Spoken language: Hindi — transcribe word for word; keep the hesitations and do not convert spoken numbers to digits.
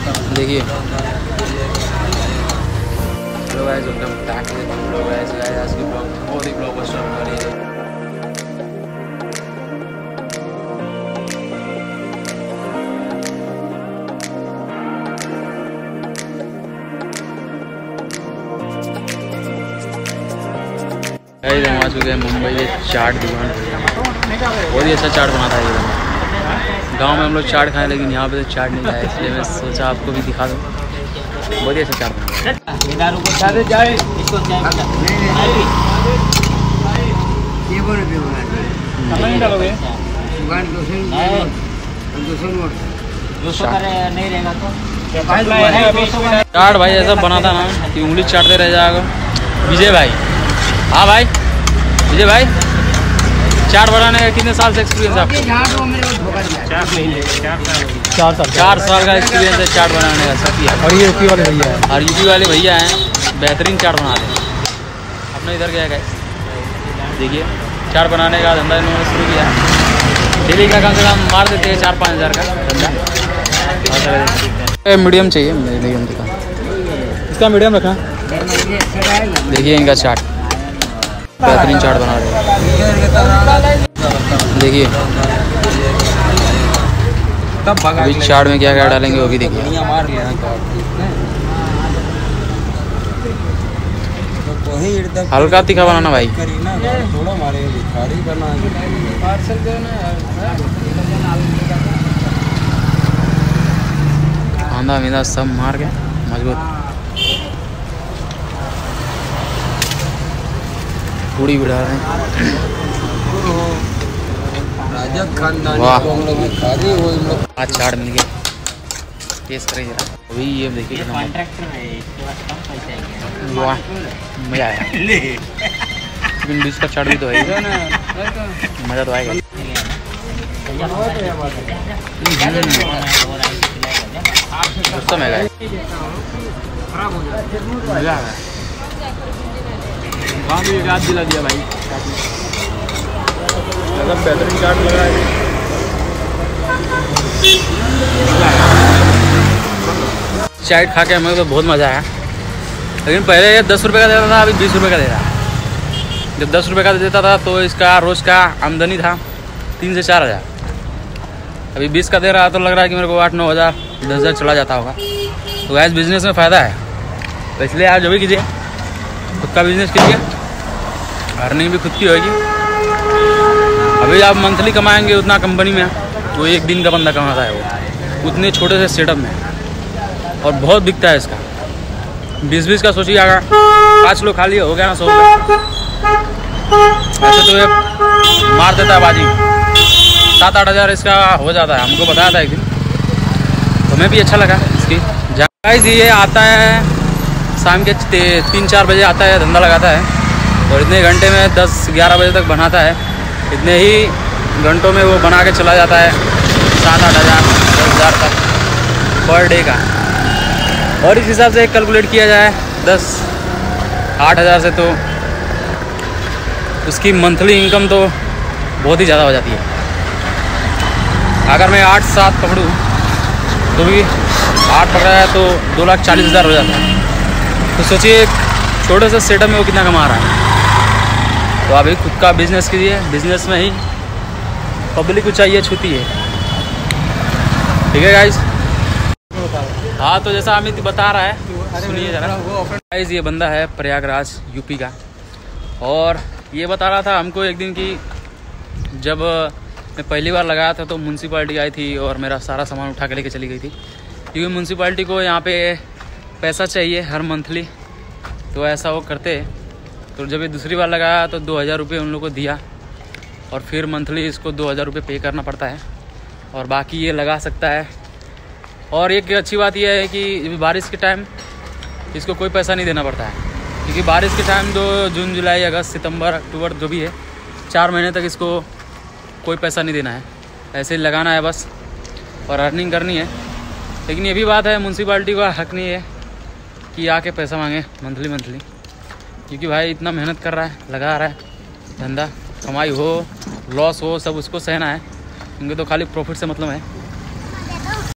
देखिए hello guys, welcome back to the blog. Guys guys आज की ब्लॉग बहुत ही ब्लॉकबस्टर होने वाली है। गाइस हम आ चुके हैं मुंबई के चाट दुकान। बहुत ही अच्छा चाट बनाता है ये। गांव में हम लोग चाट खाएं, लेकिन यहाँ पे तो चाट नहीं खाया, इसलिए मैं सोचा आपको भी दिखा दूँ। बहुत ही अच्छा चाट बनाता है। चाट भाई ऐसा बनाता ना कि उंगली चाटते रह जाएगा। विजय भाई, हाँ भाई विजय भाई, चाट बनाने का कितने साल से एक्सपीरियंस है आपको? चार साल चार साल का एक्सपीरियंस है चाट बनाने का सब। और ये यूपी वाले भैया हैं, और यूपी वाले भैया हैं, बेहतरीन चाट बनाते हैं। अपने इधर गया गए, देखिए चाट बनाने का धंधा इन्होंने शुरू किया है। डेली का कम से कम मार देते हैं चार पाँच हज़ार का धंधा। मीडियम चाहिए, मीडियम दिखा, इसका मीडियम रखा। देखिए इनका चाट, बेहतरीन चाट बना रहे हैं। देखिए अभी चाट में क्या क्या डालेंगे वो भी देखिए। हल्का तीखा बनाना भाई। कांदा मीदा सब मार के मजबूत पूड़ी भी डाल रहे हैं। वाह आज चाट मिल गया, टेस्ट करें जरा। अभी ये देखिए वाह मजा आया। लेकिन बीच का चाट भी तो है, मज़ा तो आएगा। मजा आया, वहाँ भी याद दिला दिया भाई। बेहतरीन चाट लग रहा है। चाट खा के हमें तो बहुत मज़ा आया, लेकिन पहले ये दस रुपये का देता था, अभी बीस रुपये का दे रहा है। जब दस रुपये का देता था तो इसका रोज़ का आमदनी था तीन से चार हज़ार। अभी बीस का दे रहा है तो लग रहा है कि मेरे को आठ नौ हज़ार दस हज़ार चला जाता होगा। तो गैस बिजनेस में फ़ायदा है, तो इसलिए आज जो भी कीजिए खुद का बिजनेस कीजिए, अर्निंग भी खुद की होगी। अभी आप मंथली कमाएंगे उतना कंपनी में वो एक दिन का बंदा कमाता है, वो उतने छोटे से सेटअप में, और बहुत बिकता है इसका। बीस बीस का सोचिए, अगर पाँच लोग खा लिए हो गया ना सौ रुपये। ऐसे तो ये मार देता है बाजी, सात आठ हज़ार इसका हो जाता है। हमको बताया था एक दिन, तो हमें भी अच्छा लगा इसकी। गाइस ये आता है शाम के तीन चार बजे आता है, धंधा लगाता है, और इतने घंटे में दस ग्यारह बजे तक बनाता है। इतने ही घंटों में वो बना के चला जाता है सात आठ हज़ार दस हज़ार तक पर डे का। और इस हिसाब से कैलकुलेट किया जाए दस आठ हज़ार से, तो उसकी मंथली इनकम तो बहुत ही ज़्यादा हो जाती है। अगर मैं आठ सात पकड़ूँ तो भी आठ पकड़ा है तो दो लाख चालीस हज़ार हो जाता है। तो सोचिए एक छोटे से सेटअप में वो कितना कमा रहा है। तो अभी खुद का बिजनेस कीजिए, बिजनेस में ही पब्लिक को चाहिए छूती है। ठीक है गाइस, हाँ तो जैसा अमित बता रहा है सुनिए जरा। गाइस ये बंदा है प्रयागराज यूपी का, और ये बता रहा था हमको एक दिन कि जब मैं पहली बार लगाया था तो म्यूनसिपाल्टी आई थी और मेरा सारा सामान उठा के लेके चली गई थी, क्योंकि म्यूनसिपाल्टी को यहाँ पे पैसा चाहिए हर मंथली। तो ऐसा वो करते। तो जब ये दूसरी बार लगाया तो दो हज़ार रुपये उन लोगों को दिया, और फिर मंथली इसको दो हज़ार रुपये पे करना पड़ता है, और बाकी ये लगा सकता है। और एक अच्छी बात यह है कि बारिश के टाइम इसको कोई पैसा नहीं देना पड़ता है, क्योंकि बारिश के टाइम तो जून जुलाई अगस्त सितंबर अक्टूबर जो भी है चार महीने तक इसको कोई पैसा नहीं देना है, ऐसे ही लगाना है बस और अर्निंग करनी है। लेकिन ये भी बात है म्यूनसिपाल्टी का हक नहीं है कि आके पैसा मांगे मंथली मंथली, क्योंकि भाई इतना मेहनत कर रहा है, लगा रहा है, धंधा कमाई हो लॉस हो सब उसको सहना है, उनके तो खाली प्रॉफिट से मतलब है।